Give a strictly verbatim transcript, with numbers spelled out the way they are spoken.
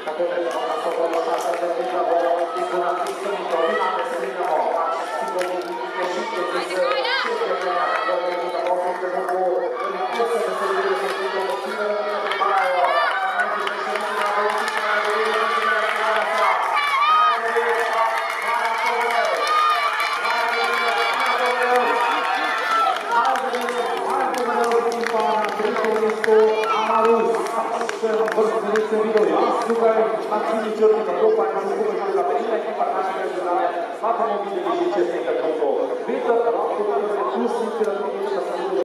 Słuchaj, akcji wieczornika, chłopak, na słuchaj, na pewno ekipa nasza regionalna, ma to mówić, że wiecie, że to jest to. Widzę, że to jest